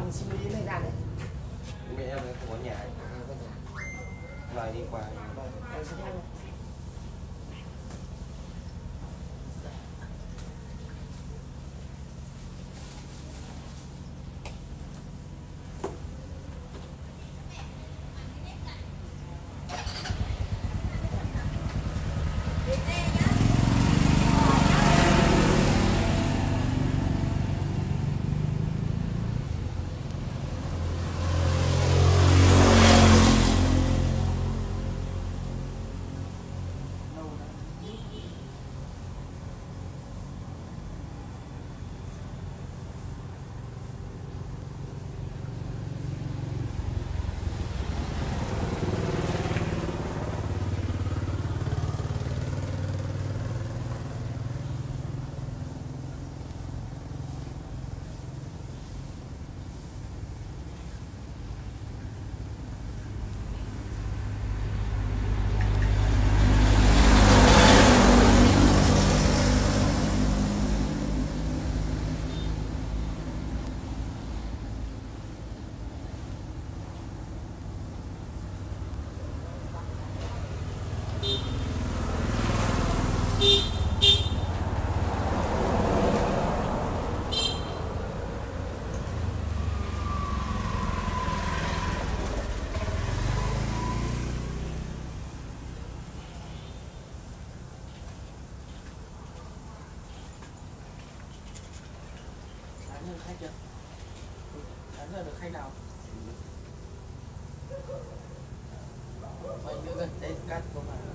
mình xin đi này ra đấy. Mẹ em không có nhà. Vài đi qua. Em sẽ ăn. Khách chưa? Sáng giờ được khách nào? Mấy nữa gần Tết cắt không à?